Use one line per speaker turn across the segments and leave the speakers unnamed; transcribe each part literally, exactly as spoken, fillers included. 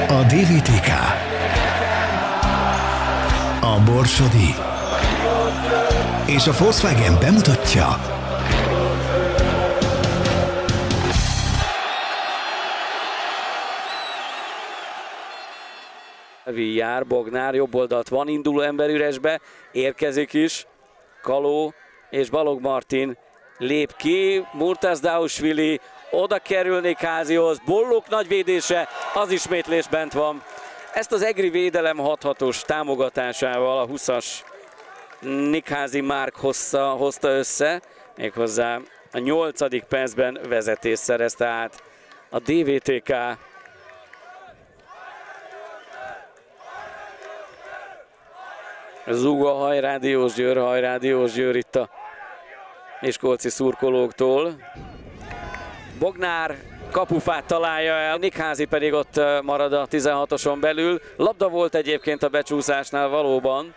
A dé vé té ká, a Borsodi és a Volkswagen bemutatja
Jár Bognár, jobb oldalt van, induló ember üresbe, érkezik is, Kaló és Balog Martin lép ki, Murtazdaushvili oda kerül Nikházihoz, Bollók nagy védése, az ismétlés bent van. Ezt az egri védelem hathatós támogatásával a huszas Nikházi Márk hozta, hozta össze, méghozzá a nyolcadik percben vezetést szerezte át a dé vé té ká. Zúga hajrá Diósgyőr, hajrá Diósgyőr itt a miskolci szurkolóktól. Bognár kapufát találja el, Nikházi pedig ott marad a tizenhatoson belül. Labda volt egyébként a becsúszásnál valóban.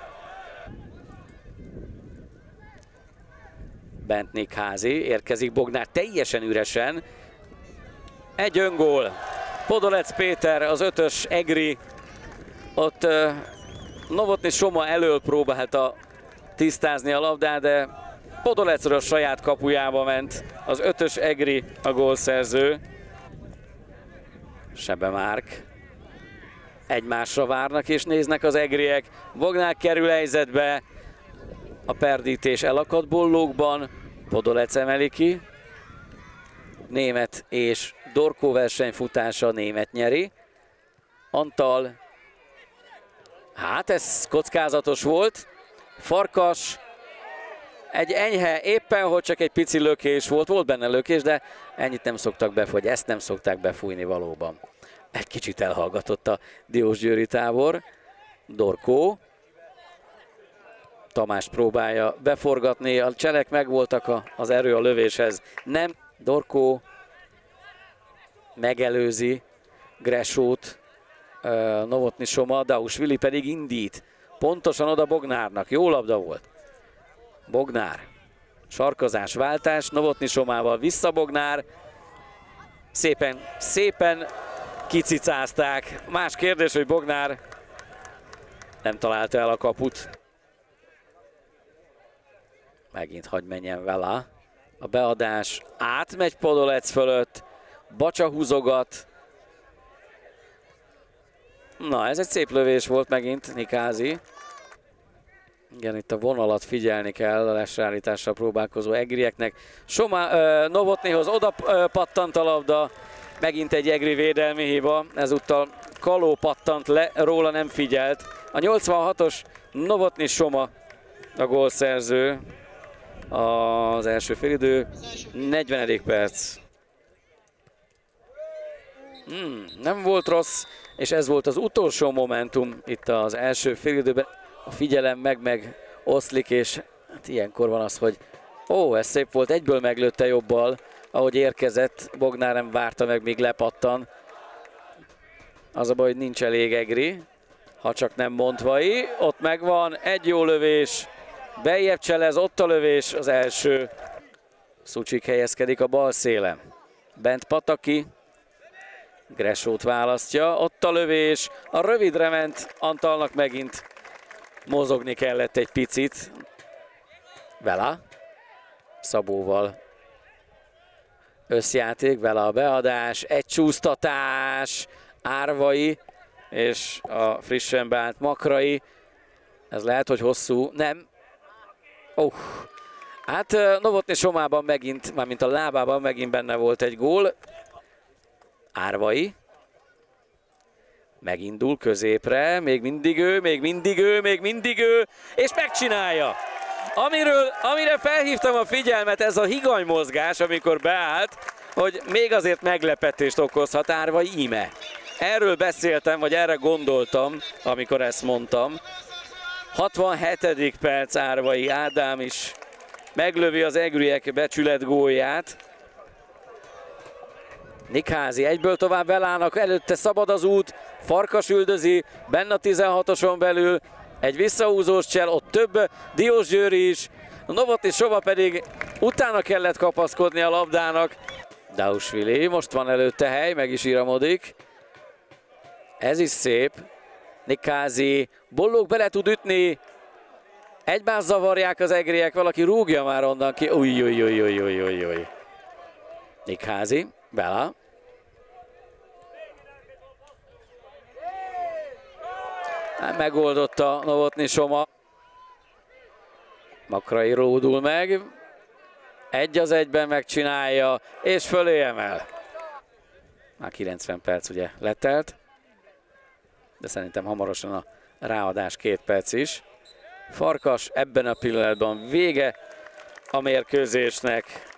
Bent Nikházi, érkezik Bognár teljesen üresen. Egy öngól. Podolec Péter, az ötös egri, ott Novotny Soma elől próbálta tisztázni a labdát, de Podolecről a saját kapujába ment az ötös egri, a gólszerző. Sebe Márk. Egymásra várnak és néznek az egriek. Bognár kerül helyzetbe. A perdítés elakadt Bollókban. Podolec emeli ki. Német és Dorkó versenyfutása, Német nyeri. Antal. Hát ez kockázatos volt. Farkas. Egy enyhe, éppen hogy csak egy pici lökés volt, volt benne lökés, de ennyit nem szoktak befújni, ezt nem szokták befújni valóban. Egy kicsit elhallgatott a diósgyőri tábor. Dorkó. Tamás próbálja beforgatni, a cselek megvoltak, a, az erő a lövéshez. Nem, Dorkó megelőzi Gressót, uh, Novotny Soma, Daushvili pedig indít. Pontosan oda Bognárnak, jó labda volt. Bognár, sarkazás, váltás, Novotny Somával vissza Bognár. Szépen, szépen kicicázták. Más kérdés, hogy Bognár nem találta el a kaput. Megint hagy menjen vele. A beadás átmegy Podolec fölött. Bacsa húzogat. Na, ez egy szép lövés volt megint, Nikházi. Igen, itt a vonalat figyelni kell a lesreállítással próbálkozó egrieknek. Soma uh, Novotnyhoz oda uh, pattant a labda. Megint egy egri védelmi hiba. Ezúttal Kaló pattant le, róla nem figyelt. A nyolcvanhatos Novotny Soma a gólszerző. Az első félidő, negyvenedik perc. Hmm, nem volt rossz, és ez volt az utolsó momentum itt az első félidőben. A figyelem meg-meg oszlik, és hát ilyenkor van az, hogy ó, ez szép volt, egyből meglőtte jobbal, ahogy érkezett. Bognár nem várta meg, míg lepattan. Az a baj, hogy nincs elég egri, ha csak nem Montvai. Ott megvan, egy jó lövés. Bejjebb cselez, ott a lövés, az első. Szucsik helyezkedik a bal szélen. Bent Pataki. Gressót választja, ott a lövés. A rövidre ment, Antalnak megint mozogni kellett egy picit. Vela. Szabóval. Összjáték, Vela a beadás, egy csúsztatás. Árvai és a frissen beállt Makrai. Ez lehet, hogy hosszú, nem. Oh. Hát Novotny Somában megint, mármint a lábában megint benne volt egy gól. Árvai. Megindul középre, még mindig ő, még mindig ő, még mindig ő, és megcsinálja. Amiről, amire felhívtam a figyelmet, ez a higany mozgás, amikor beállt, hogy még azért meglepetést okozhat Árvai íme. Erről beszéltem, vagy erre gondoltam, amikor ezt mondtam. hatvanhetedik perc, Árvai Ádám is meglövi az egriek becsület gólját. Nikházi egyből tovább Velának, előtte szabad az út, Farkas üldözi, benne a tizenhatoson belül, egy visszahúzós csel, ott több Diósgyőri is, Novotny Soma pedig utána kellett kapaszkodni a labdának. Daushvili, most van előtte hely, meg is íramodik. Ez is szép. Nikázi, Bollók bele tud ütni. Egymást zavarják az egriek, valaki rúgja már onnan ki. Új, új, új, új, új, új, új. Nikázi, Bela. Megoldotta Novotny Soma. Makrai ródul meg. Egy az egyben megcsinálja, és fölé emel. Már kilencven perc ugye letelt. De szerintem hamarosan a ráadás két perc is. Farkas ebben a pillanatban vége a mérkőzésnek.